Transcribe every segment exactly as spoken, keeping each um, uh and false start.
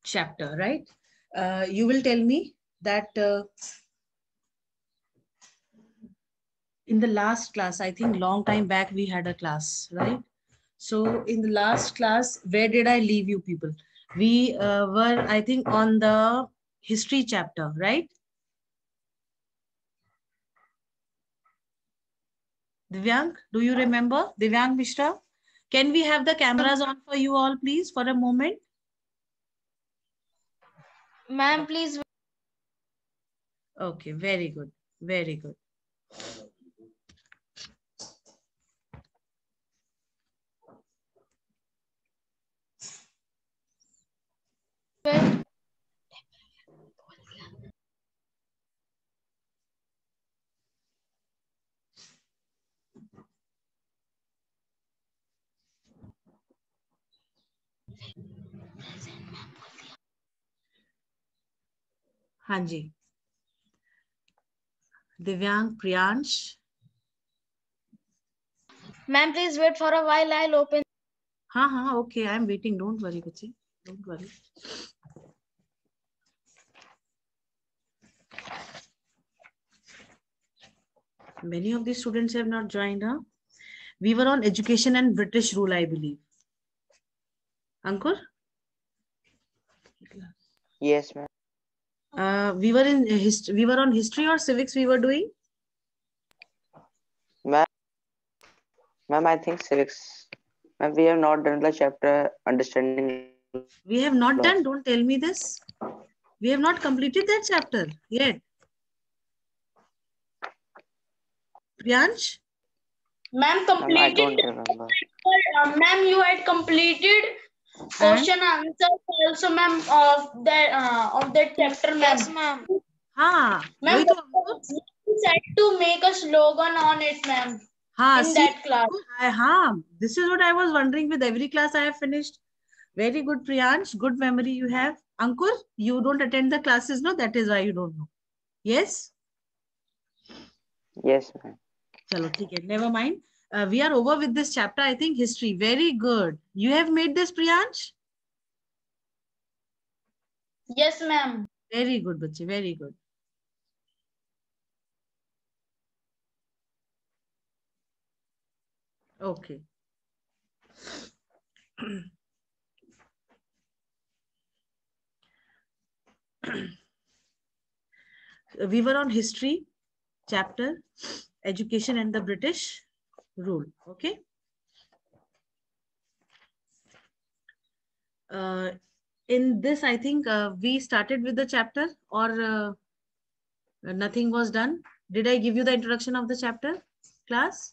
chapter, right? Uh, you will tell me that uh, in the last class, I think long time back we had a class, right? So in the last class, where did I leave you people? We uh, were, I think, on the history chapter, right? Divyang, do you remember? Divyang Mishra? Can we have the cameras on for you all, please, for a moment? Ma'am, please. Okay, very good. Very good. Wait. हाँ जी. Divyang, Priyansh. Ma'am, please wait for a while. I'll open. हाँ हाँ, okay, I am waiting. Don't worry, बच्चे. Don't worry. Many of the students have not joined, huh? We were on education and British rule, I believe. Ankur? Yes, ma'am. Uh, we were in history. We were on history or civics. We were doing. Ma'am, ma'am, I think civics. Ma'am, we have not done the chapter understanding laws. We have not done. Don't tell me this. We have not completed that chapter yet. Priyansh? Ma'am, Ma'am, I completed. don't remember. Uh, ma'am, you had completed And? question answers also, ma'am, of that uh, of that chapter, ma'am. Yes, ma'am. हाँ, Ma'am, वही तो हमको. we said to make a slogan on it, ma'am. हाँ, In see, that class. I, हाँ, this is what I was wondering with every class I have finished. Very good, Priyansh. Good memory you have. Ankur, you don't attend the classes, no? That is why you don't know. Yes? Yes, ma'am. Chalo, theek hai. Never mind. Uh, we are over with this chapter. I think history. Very good. You have made this, Priyansh? Yes, ma'am. Very good, bache. Very good. Okay. We were on history chapter, education and the British rule. Okay. Uh, in this, I think uh, we started with the chapter or uh, nothing was done. Did I give you the introduction of the chapter, class?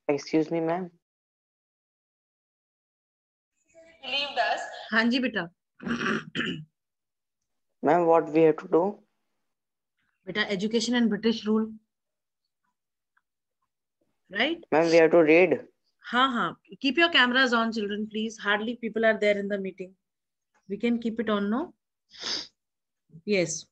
Excuse me, ma'am. Relieved us. हाँ जी बेटा. Ma'am, what we have to do? बेटा education and British rule, right? Ma'am, we have to read. हाँ हाँ. Keep your cameras on, children, please. Hardly people are there in the meeting. We can keep it on, no? Yes.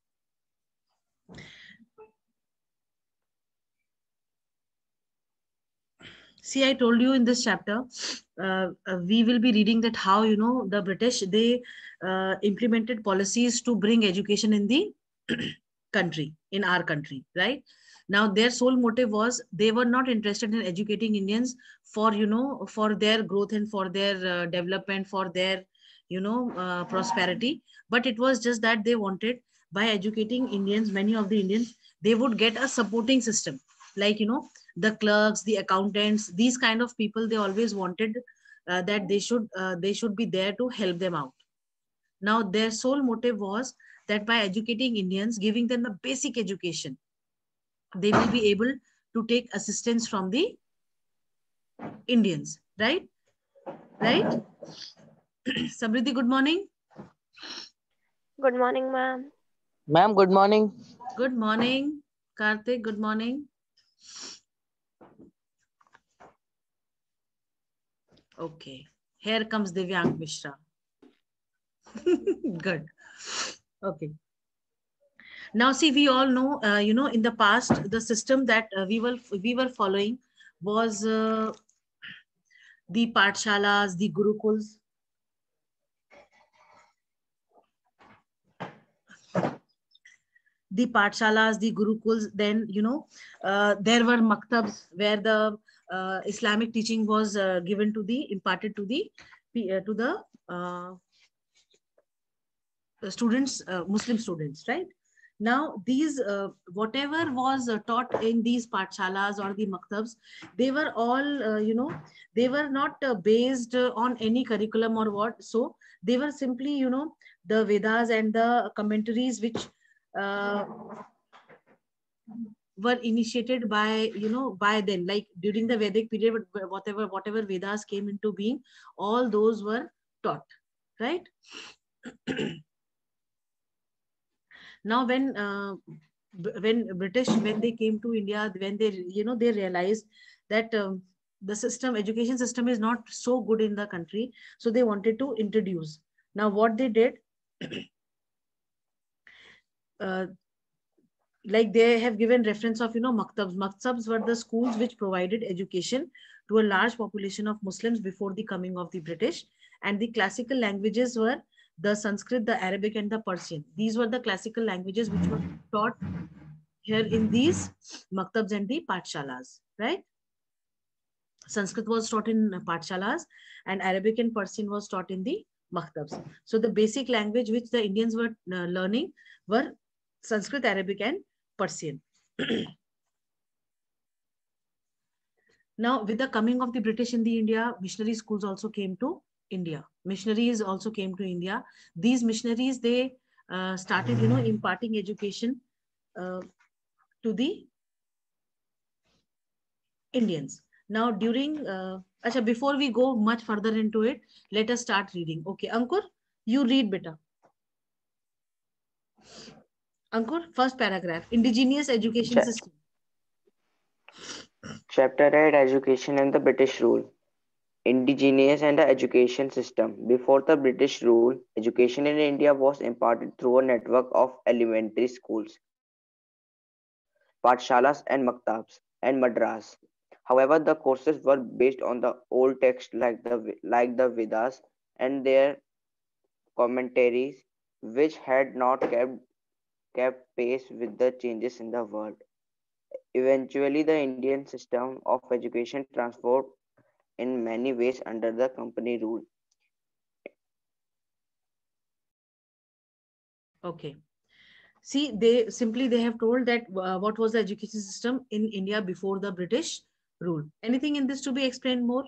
See, I told you in this chapter, uh, uh, we will be reading that how, you know, the British, they uh, implemented policies to bring education in the country, in our country, right? Now, their sole motive was they were not interested in educating Indians for, you know, for their growth and for their uh, development, for their, you know, uh, prosperity. But it was just that they wanted, by educating Indians, many of the Indians, they would get a supporting system. Like, you know, the clerks, the accountants, these kind of people, they always wanted uh, that they should uh, they should be there to help them out. Now, their sole motive was that by educating Indians, giving them the basic education, they will be able to take assistance from the Indians, right? Right? Samriddhi, good morning. Good morning, ma'am. Ma'am, good morning. Good morning. Karthik, good morning. Okay. Here comes Divyank Mishra. Good. Okay. Now, see, we all know, uh, you know, in the past, the system that uh, we were we were following was uh, the Pathshalas, the Gurukuls. The Pathshalas, the Gurukuls, then, you know, uh, there were maktabs where the uh, Islamic teaching was uh, given to the, imparted to the, uh, to the uh, students, uh, Muslim students, right? Now, these, uh, whatever was uh, taught in these pathshalas or the maktabs, they were all, uh, you know, they were not uh, based uh, on any curriculum or what. So they were simply, you know, the Vedas and the commentaries which uh, were initiated by, you know, by then, like during the Vedic period, whatever, whatever Vedas came into being, all those were taught, right? Now, when uh, when British, when they came to India, when they, you know, they realized that um, the system, education system is not so good in the country, so they wanted to introduce. Now, what they did, uh, like they have given reference of, you know, maktabs. Maktabs were the schools which provided education to a large population of Muslims before the coming of the British, and the classical languages were the Sanskrit, the Arabic, and the Persian. These were the classical languages which were taught here in these maktabs and the pathshalas, right? Sanskrit was taught in pathshalas and Arabic and Persian was taught in the maktabs. So the basic language which the Indians were uh, learning were Sanskrit, Arabic, and Persian. Now, with the coming of the British in the India, missionary schools also came to India. Missionaries also came to India. These missionaries, they uh, started, you know, imparting education uh, to the Indians. Now, during, uh, Asha, before we go much further into it, let us start reading. Okay, Ankur, you read, beta. Ankur, first paragraph, indigenous education Cha- system. Chapter eight, Education and the British Rule. Indigenous and the education system. Before the British rule, education in India was imparted through a network of elementary schools, pathshalas and maktabs, and madras. However, the courses were based on the old text like the like the Vedas and their commentaries, which had not kept kept pace with the changes in the world. Eventually, the Indian system of education transformed in many ways under the company rule. Okay. See, they simply, they have told that uh, what was the education system in India before the British rule. Anything in this to be explained more?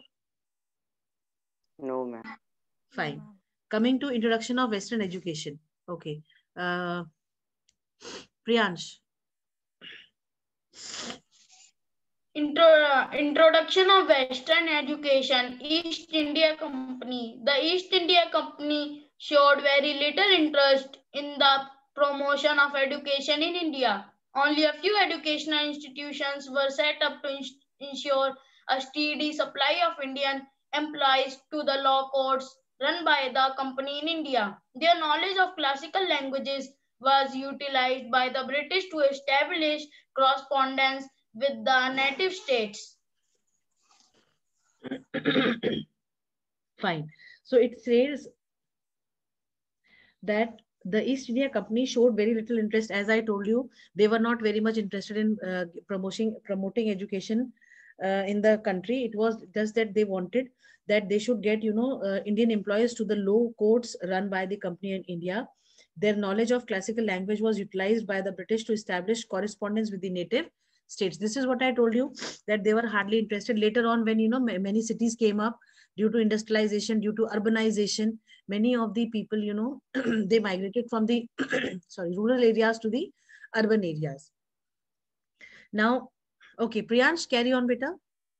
No, ma'am. Fine. Coming to introduction of Western education. Okay. Uh, Priyansh. Intro, uh, introduction of Western education, East India Company. The East India Company showed very little interest in the promotion of education in India. Only a few educational institutions were set up to ensure a steady supply of Indian employees to the law courts run by the company in India. Their knowledge of classical languages was utilized by the British to establish correspondence with the native states. Fine. So it says that the East India Company showed very little interest. As I told you, they were not very much interested in uh, promoting promoting education uh, in the country. It was just that they wanted that they should get, you know, uh, Indian employees to the law courts run by the company in India. Their knowledge of classical language was utilized by the British to establish correspondence with the native states. This is what I told you, that they were hardly interested. Later on, when, you know, many cities came up due to industrialization, due to urbanization, many of the people, you know, they migrated from the sorry rural areas to the urban areas. Now, okay, Priyansh, carry on, beta.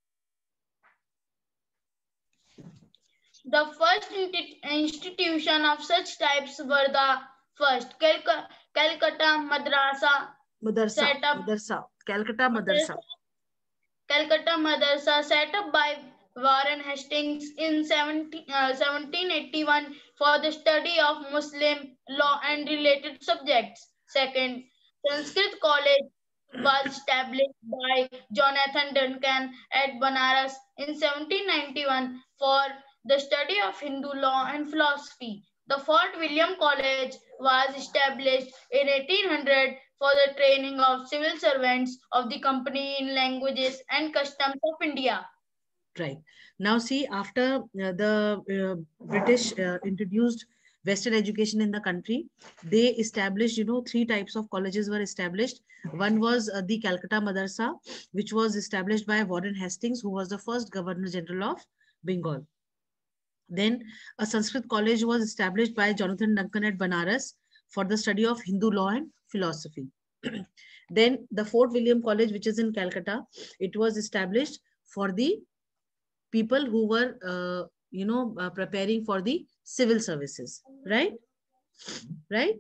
The first institution of such types were the first Cal- Calcutta Madrasa Madarsa, set up Madarsa, Calcutta Madarsa. Calcutta Madrasa set up by Warren Hastings in seventeen eighty-one for the study of Muslim law and related subjects. Second, Sanskrit College was established by Jonathan Duncan at Banaras in seventeen ninety-one for the study of Hindu law and philosophy. The Fort William College was established in eighteen hundred for the training of civil servants of the company in languages and customs of India. Right. Now see, after uh, the uh, British uh, introduced Western education in the country, they established, you know, three types of colleges were established. One was uh, the Calcutta Madrasa, which was established by Warren Hastings, who was the first Governor General of Bengal. Then a Sanskrit college was established by Jonathan Duncan at Banaras for the study of Hindu law and philosophy. Then the Fort William College, which is in Calcutta, it was established for the people who were, uh, you know, uh, preparing for the civil services, right? Right?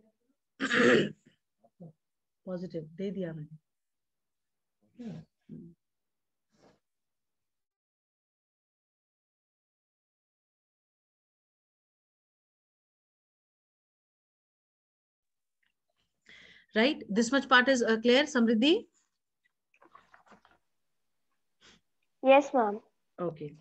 Positive. De diya maine. Right? This much part is uh, clear, Samriddhi? Yes, ma'am. Okay.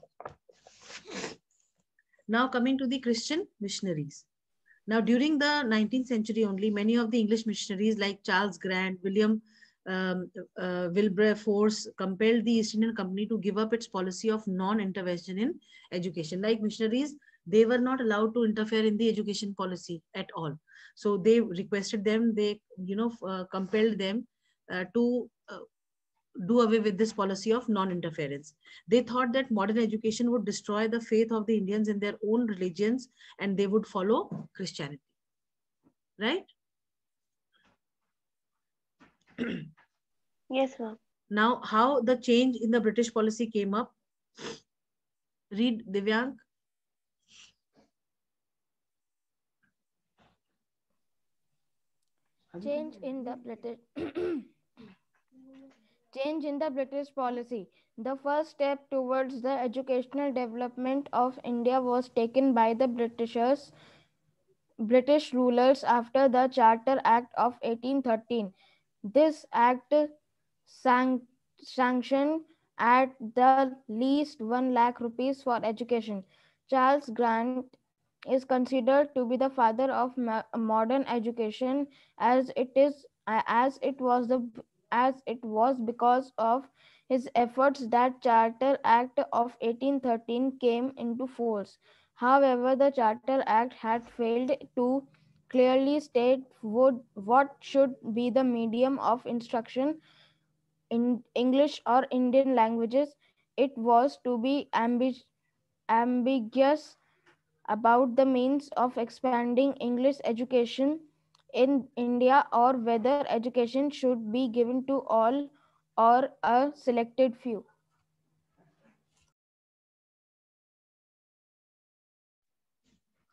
Now coming to the Christian missionaries. Now, during the nineteenth century only, many of the English missionaries like Charles Grant, William um, uh, Wilberforce compelled the East Indian Company to give up its policy of non-intervention in education. Like missionaries, they were not allowed to interfere in the education policy at all. So they requested them, they, you know, uh, compelled them uh, to uh, do away with this policy of non-interference. They thought that modern education would destroy the faith of the Indians in their own religions and they would follow Christianity. Right? Yes, ma'am. Now, how the change in the British policy came up? Read, Divyank. Change in the British change in the British policy. The first step towards the educational development of India was taken by the Britishers, British rulers after the Charter Act of eighteen thirteen. This act san- sanctioned at the least one lakh rupees for education. Charles Grant is considered to be the father of ma- modern education, as it is as it was the as it was because of his efforts that Charter Act of eighteen thirteen came into force. However, the Charter Act had failed to clearly state would, what should be the medium of instruction in English or Indian languages. It was to be ambi- ambiguous about the means of expanding English education in India, or whether education should be given to all or a selected few.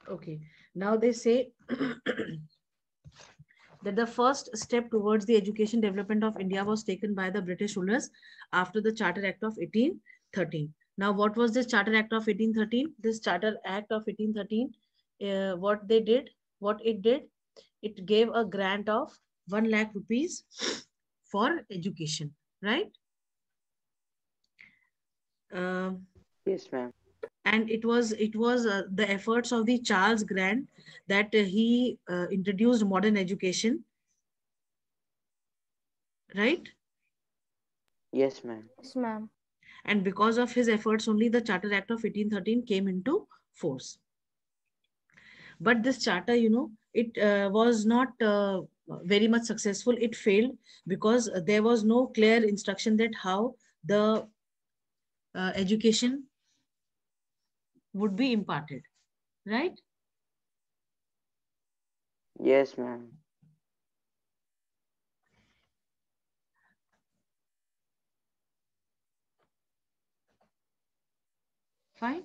Okay. Now they say that the first step towards the education development of India was taken by the British rulers after the Charter Act of eighteen thirteen. Now, what was this Charter Act of eighteen thirteen? This Charter Act of eighteen thirteen, uh, what they did, what it did, it gave a grant of one lakh rupees for education, right? Um, Yes, ma'am. and it was it was uh, the efforts of the Charles Grant that uh, he uh, introduced modern education, right? Yes, ma'am. Yes, ma'am. And because of his efforts only the Charter Act of eighteen thirteen came into force. But this charter, you know, it uh, was not uh, very much successful. It failed because there was no clear instruction that how the uh, education would be imparted, right? Yes, ma'am. Fine.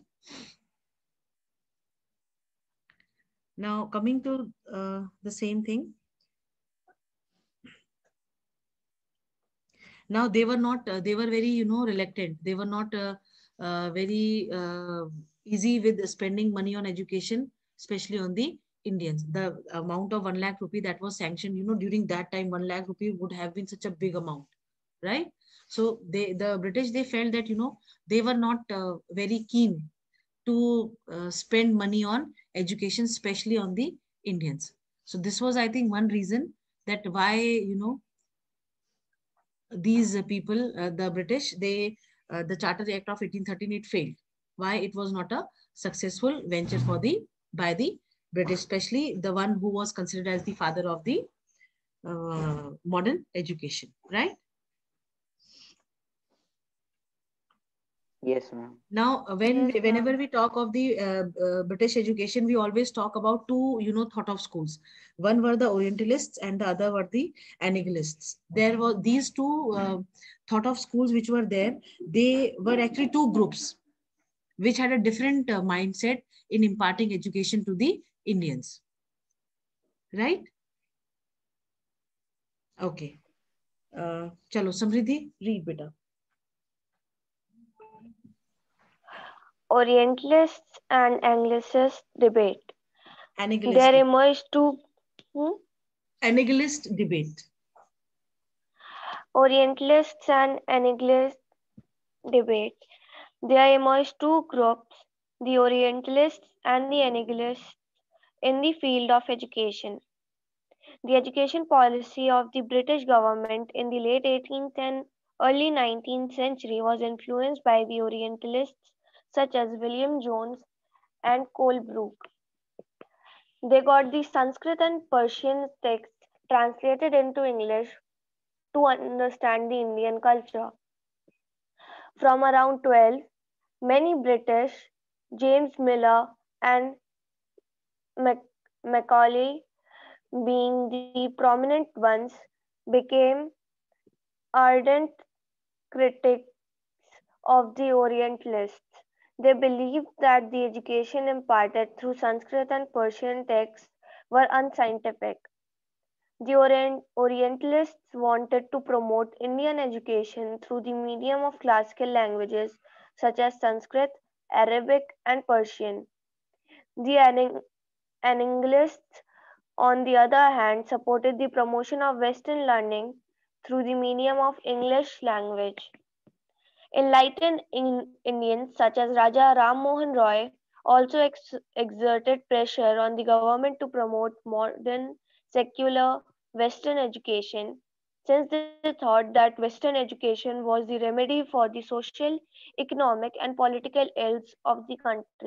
Now coming to uh, the same thing. Now they were not, uh, they were very, you know, reluctant. They were not uh, uh, very uh, easy with spending money on education, especially on the Indians. The amount of one lakh rupee that was sanctioned, you know, during that time, one lakh rupee would have been such a big amount, right? So they, the British, they felt that, you know, they were not uh, very keen to uh, spend money on education, especially on the Indians. So this was, I think, one reason that why, you know, these uh, people, uh, the British, they, uh, the Charter Act of eighteen thirteen, it failed. Why it was not a successful venture for the, by the British, especially the one who was considered as the father of the uh, modern education, right? Yes, ma'am. Now, uh, when Yes, whenever ma'am. we talk of the uh, uh, British education, we always talk about two, you know, thought of schools. One were the Orientalists, and the other were the Anarchists. There were these two uh, thought of schools which were there. They were actually two groups which had a different uh, mindset in imparting education to the Indians, right? Okay. Uh, chalo, Samriddhi, read beta. Orientalists and Anglicists debate. Anarchist, There emerged two hmm? Anarchist debate. Orientalists and Anglicists debate. There emerged two groups, the Orientalists and the Anglicists, in the field of education. The education policy of the British government in the late eighteenth and early nineteenth century was influenced by the Orientalists such as William Jones and Colebrooke. They got the Sanskrit and Persian texts translated into English to understand the Indian culture. From around twelve, many British, James Miller and Mac- Macaulay being the prominent ones, became ardent critics of the Orientalists. They believed that the education imparted through Sanskrit and Persian texts were unscientific. The Orient- Orientalists wanted to promote Indian education through the medium of classical languages such as Sanskrit, Arabic, and Persian. The Anang- Anglists, on the other hand, supported the promotion of Western learning through the medium of English language. Enlightened in Indians such as Raja Ram Mohan Roy also ex- exerted pressure on the government to promote modern, secular Western education, since they thought that Western education was the remedy for the social, economic, and political ills of the country.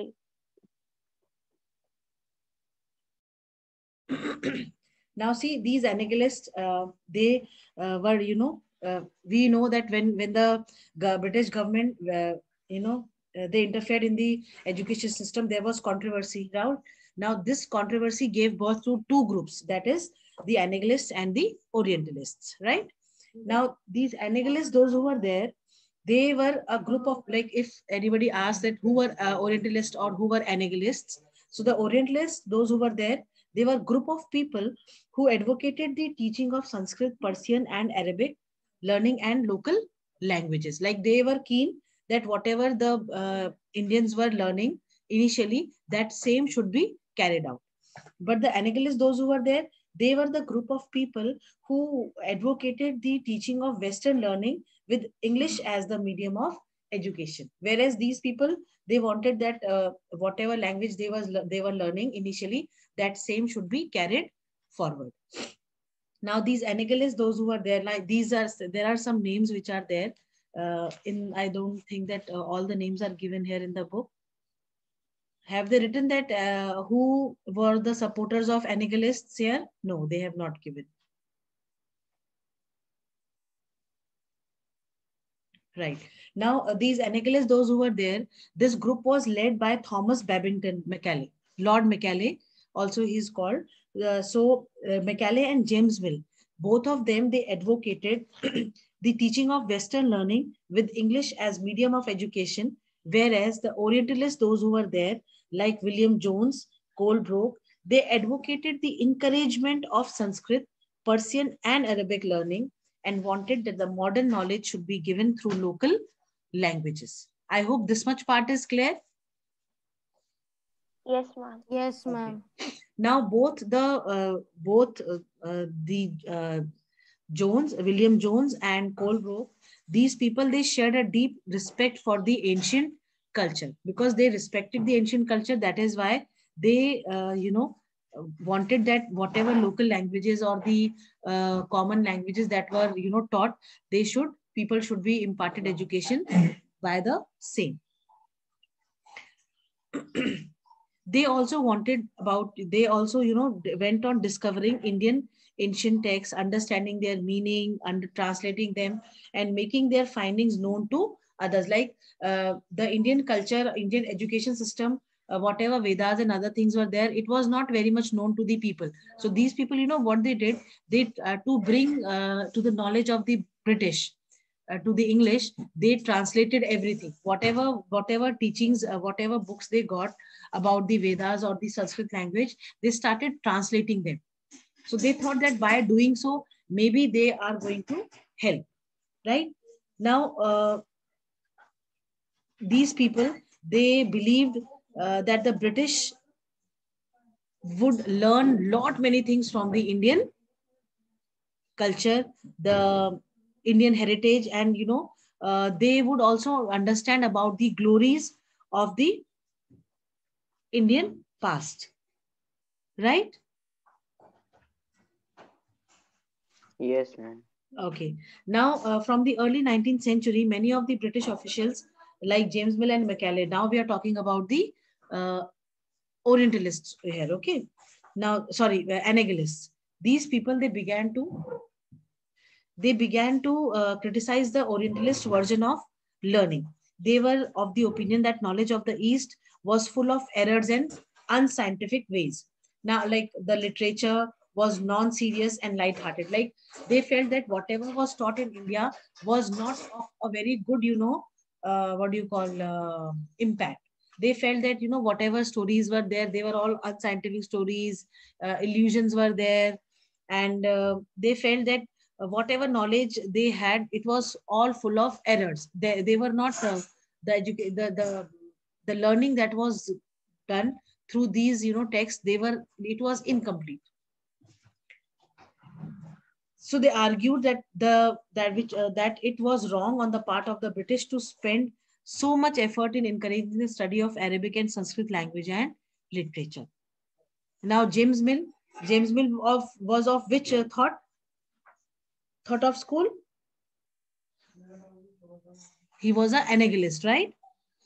Now see these Anarchists, uh, they uh, were, you know, uh, we know that when when the go- British government, uh, you know, uh, they interfered in the education system, there was controversy around. Now this controversy gave birth to two groups, that is the Anarchists and the Orientalists, right? Now these Anarchists, those who were there, they were a group of, like, if anybody asked that who were uh, Orientalists or who were Anarchists, So the Orientalists, those who were there, they were a group of people who advocated the teaching of Sanskrit, Persian, and Arabic, learning and local languages. Like they were keen that whatever the uh, Indians were learning initially, that same should be carried out. But the Anagalists, those who were there, they were the group of people who advocated the teaching of Western learning with English as the medium of education. Whereas these people, they wanted that uh, whatever language they was they were learning initially, that same should be carried forward. Now these Anagalists, those who are there, like these are, there are some names which are there. Uh, in I don't think that uh, all the names are given here in the book. Have they written that uh, who were the supporters of Anagalists here? No, they have not given. Right. Now, uh, these Anagalists, those who were there, this group was led by Thomas Babington Macaulay, Lord Macaulay, also he's called. Uh, so, uh, Macaulay and James Mill, both of them, they advocated the teaching of Western learning with English as medium of education, whereas the Orientalists, those who were there, like William Jones, Colebrook, they advocated the encouragement of Sanskrit, Persian, and Arabic learning, and wanted that the modern knowledge should be given through local languages. I hope this much part is clear. Yes, ma'am. Yes, ma'am. Okay. Now both the uh, both uh, uh, the uh, Jones, William Jones and Colebrook, these people, they shared a deep respect for the ancient culture because they respected the ancient culture. That is why they, uh, you know, wanted that whatever local languages or the uh, common languages that were, you know, taught, they should, people should be imparted education by the same. They also wanted about, they also, you know, went on discovering Indian ancient texts, understanding their meaning, under translating them, and making their findings known to others. Like uh, the Indian culture, Indian education system, uh, whatever Vedas and other things were there, it was not very much known to the people. So these people, you know, what they did, they uh, to bring uh, to the knowledge of the British, uh, to the English, they translated everything, whatever whatever teachings, uh, whatever books they got about the Vedas or the Sanskrit language, they started translating them. So they thought that by doing so, maybe they are going to help, right? Now, uh, these people, they believed uh, that the British would learn lot many things from the Indian culture, the Indian heritage, and, you know, uh, they would also understand about the glories of the Indian past, right? Yes, ma'am. Okay. Now, uh, from the early nineteenth century, many of the British officials like James Mill and Macaulay, now we are talking about the uh, Orientalists here, okay? Now, sorry, uh, Anagalists. These people, they began to, they began to uh, criticize the Orientalist version of learning. They were of the opinion that knowledge of the East was full of errors and unscientific ways. Now, like the literature was non-serious and light-hearted. Like they felt that whatever was taught in India was not of a very good, you know, uh, what do you call, uh, impact. They felt that, you know, whatever stories were there, they were all unscientific stories, uh, illusions were there. And uh, they felt that uh, whatever knowledge they had, it was all full of errors. They, they were not uh, the, educa- the the the learning that was done through these, you know, texts. They were, it was incomplete. So they argued that the that which uh, that it was wrong on the part of the British to spend so much effort in encouraging the study of Arabic and Sanskrit language and literature. Now James Mill, James Mill of was of which uh, thought thought of school? He was an Anagalist, right?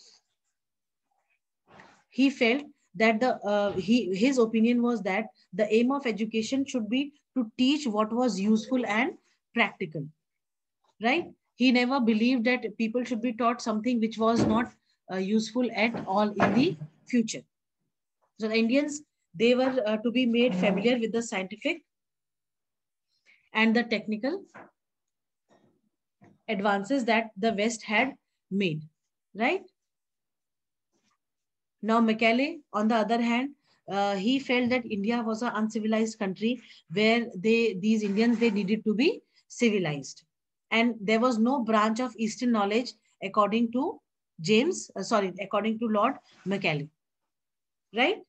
He felt that the uh, he his opinion was that the aim of education should be to teach what was useful and practical, right? He never believed that people should be taught something which was not uh, useful at all in the future. So the Indians, they were uh, to be made familiar with the scientific and the technical advances that the West had made, right? Now Macaulay, on the other hand, uh, he felt that India was an uncivilized country where they these Indians they needed to be civilized, and there was no branch of Eastern knowledge according to James. Uh, sorry, according to Lord Macaulay, right?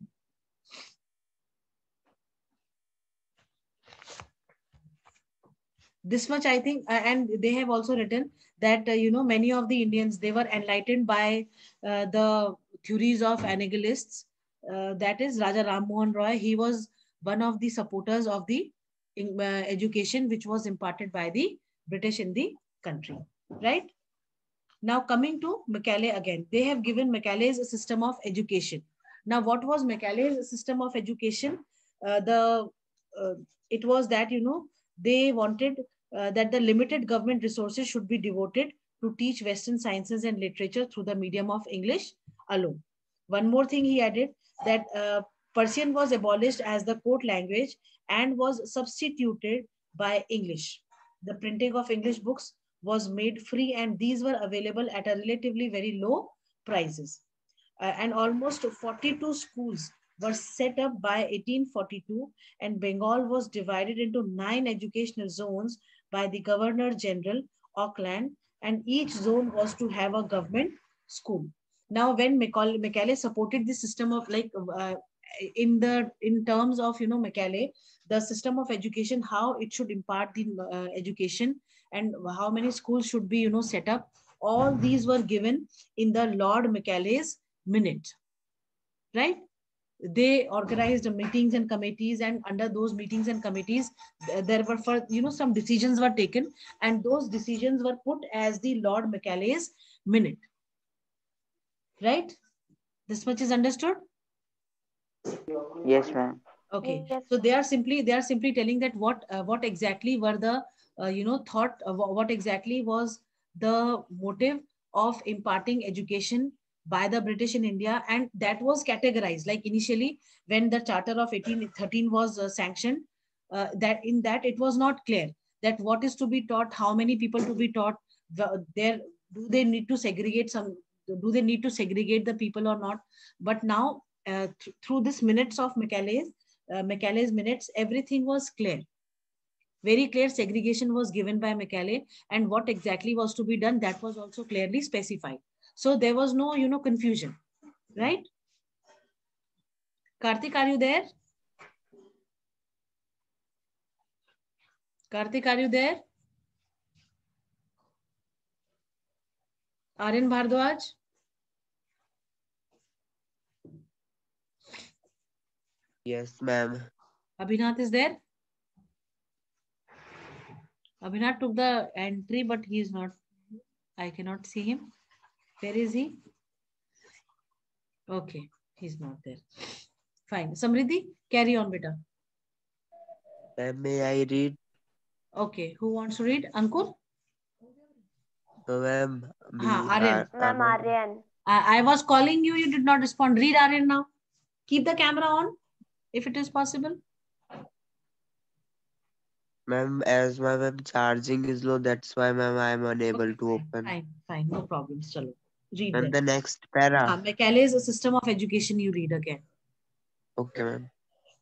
This much I think, uh, and they have also written that uh, you know many of the Indians they were enlightened by uh, the theories of Anagalists. Uh, that is Raja Ram Mohan Roy. He was one of the supporters of the uh, education which was imparted by the British in the country. Right now, coming to Macaulay again, they have given Macaulay's system of education. Now, what was Macaulay's system of education? Uh, the uh, it was that you know they wanted uh, that the limited government resources should be devoted to teach Western sciences and literature through the medium of English alone. One more thing he added that uh, Persian was abolished as the court language and was substituted by English. The printing of English books was made free, and these were available at a relatively very low prices. Uh, and almost forty-two schools were set up by eighteen forty-two, and Bengal was divided into nine educational zones by the Governor General Auckland, and each zone was to have a government school. Now, when Macaulay, Macaulay supported the system of like uh, in the in terms of you know Macaulay, the system of education, how it should impart the uh, education, and how many schools should be you know set up. All these were given in the Lord Macaulay's minute, right? They organized meetings and committees, and under those meetings and committees, there were for you know some decisions were taken, and those decisions were put as the Lord Macaulay's minute, right? This much is understood. Yes, ma'am. Okay, Yes. so they are simply they are simply telling that what uh, what exactly were the uh, you know thought uh, what exactly was the motive of imparting education by the British in India, and that was categorized like initially when the Charter of eighteen thirteen was uh, sanctioned. Uh, that in that it was not clear that what is to be taught, how many people to be taught. The, there do they need to segregate some? Do they need to segregate the people or not? But now uh, th through this minutes of Macaulay's uh, Macaulay's minutes, everything was clear. Very clear segregation was given by Macaulay, and what exactly was to be done, that was also clearly specified. So there was no, you know, confusion, right? Karthik, are you there? Karthik, are you there? Aryan Bhardwaj? Yes, ma'am. Abhinath is there? Abhinath took the entry, but he is not. I cannot see him. Where is he? Okay, he's not there. Fine. Samriddhi, carry on, beta. Ma'am, may I read? Okay, who wants to read? Ankur? No, ma'am. Me, Ha, Aryan. uh, Ma'am Anand. Aryan. I, I was calling you, you did not respond. Read Aryan now. Keep the camera on, if it is possible. Ma'am, as my ma'am charging is low, that's why ma'am I am unable Okay, to fine, open. fine, fine, no problems. Chalo. Read And then. the next para. Uh, Macaulay's a system of education, you read again. Okay, ma'am.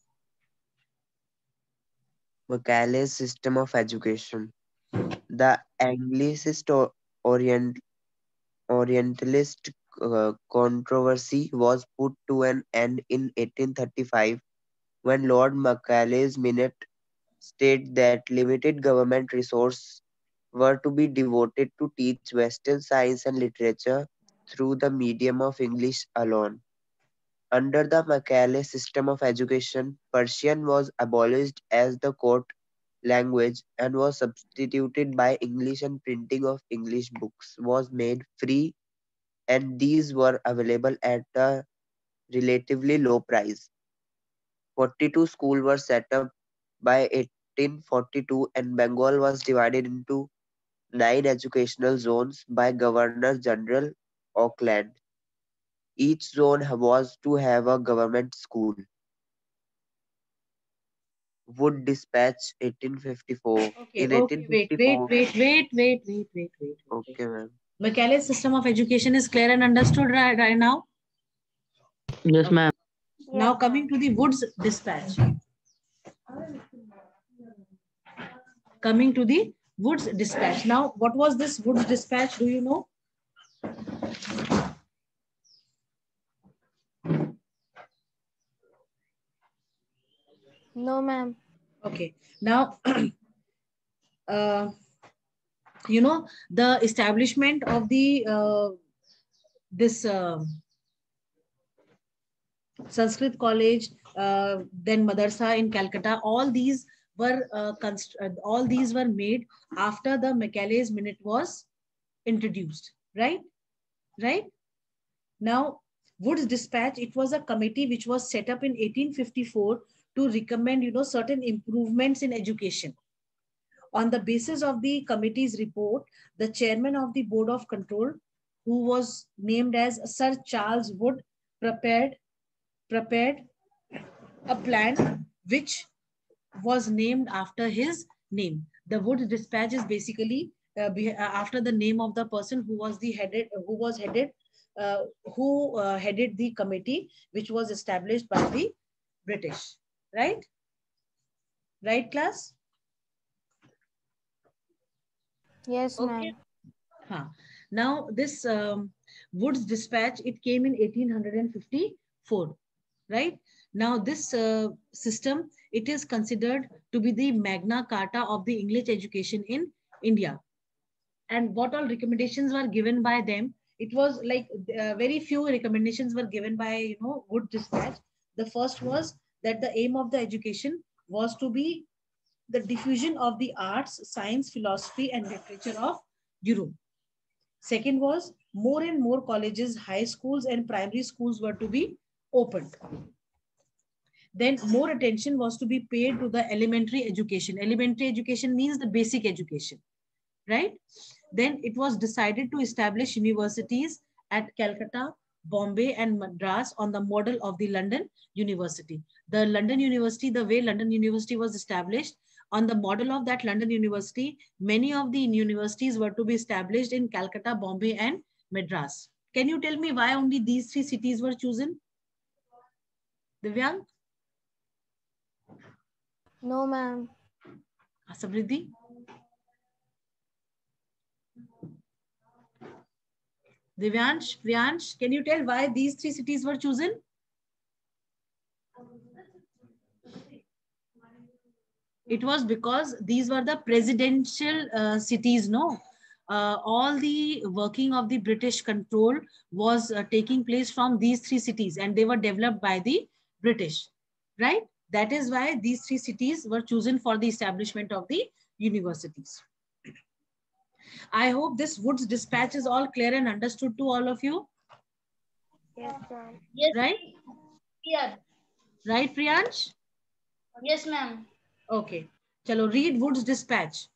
Macaulay's system of education. The Anglicist or Orient, Orientalist uh, controversy was put to an end in eighteen thirty-five when Lord Macaulay's minute stated that limited government resources were to be devoted to teach Western science and literature through the medium of English alone. Under the Macaulay system of education, Persian was abolished as the court language and was substituted by English, and printing of English books was made free, and these were available at a relatively low price. forty-two schools were set up by eighteen forty-two, and Bengal was divided into nine educational zones by Governor General Auckland. Each zone was to have a government school. Wood Dispatch eighteen fifty-four. Okay, In okay, wait, wait, eighteen fifty-four. wait, wait, wait, wait, wait, wait. Okay, ma'am. Macaulay's system of education is clear and understood right, right now? Yes, Okay. ma'am. Now Yes, coming ma'am. to the Woods Dispatch. Coming to the Woods Dispatch. Now, what was this Woods Dispatch? Do you know? No, ma'am. Okay. Now, uh, you know, the establishment of the uh, this uh, Sanskrit College, uh, then Madarsa in Calcutta, all these were uh, const- uh, all these were made after the Macaulay's Minute was introduced, right? Right? Now, Wood's Dispatch, it was a committee which was set up in eighteen fifty-four to recommend, you know, certain improvements in education. On the basis of the committee's report, the chairman of the Board of Control, who was named as Sir Charles Wood, prepared prepared a plan which was named after his name. The Wood Dispatch is basically uh, be, uh, after the name of the person who was the headed who was headed uh, who uh, headed the committee which was established by the British. Right? Right, class? Yes, Okay. ma'am. Huh. Now, this um, Wood's Dispatch, it came in eighteen fifty-four, right? Now, this uh, system, it is considered to be the Magna Carta of the English education in India. And what all recommendations were given by them? It was like uh, very few recommendations were given by, you know, Wood Dispatch. The first was that the aim of the education was to be the diffusion of the arts, science, philosophy, and literature of Europe. Second was more and more colleges, high schools, and primary schools were to be opened. Then more attention was to be paid to the elementary education. Elementary education means the basic education, right? Then it was decided to establish universities at Calcutta, Bombay, and Madras on the model of the London University. The London University, the way London University was established, on the model of that London University, many of the universities were to be established in Calcutta, Bombay, and Madras. Can you tell me why only these three cities were chosen? Divyang? No, ma'am. Samriddhi? Divyansh, Priyansh, can you tell why these three cities were chosen? It was because these were the presidential uh, cities, no? Uh, all the working of the British control was uh, taking place from these three cities and they were developed by the British, right? That is why these three cities were chosen for the establishment of the universities. I hope this Woods Dispatch is all clear and understood to all of you, Yes, ma'am. Yes, right? clear. Right, Priyansh? Yes, ma'am. Okay. Chalo, read Wood's Dispatch.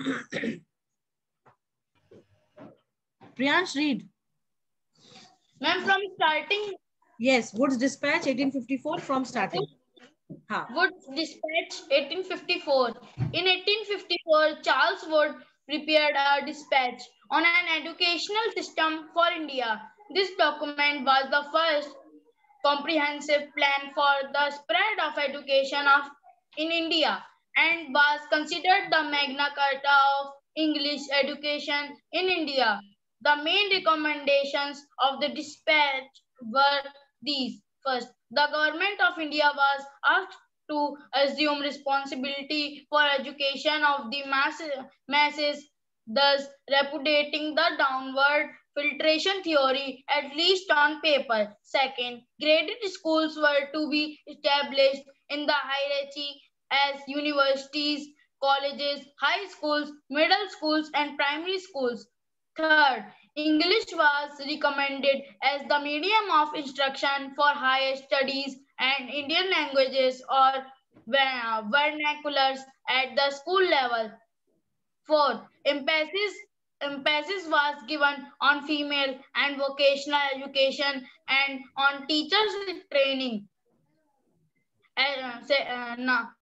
Priyansh, read. Ma'am, from starting, Yes, Wood's Dispatch, eighteen fifty-four, from starting. Ha. Wood's Dispatch, eighteen fifty-four. In eighteen fifty-four, Charles Wood prepared a dispatch on an educational system for India. This document was the first comprehensive plan for the spread of education of in India and was considered the Magna Carta of English education in India. The main recommendations of the dispatch were these. First, the government of India was asked to assume responsibility for education of the masses, masses thus repudiating the downward filtration theory, at least on paper. Second, graded schools were to be established in the hierarchy as universities, colleges, high schools, middle schools, and primary schools. Third, English was recommended as the medium of instruction for higher studies and Indian languages or vernaculars at the school level. Fourth, emphasis, emphasis was given on female and vocational education and on teachers training. Uh, say, uh, now,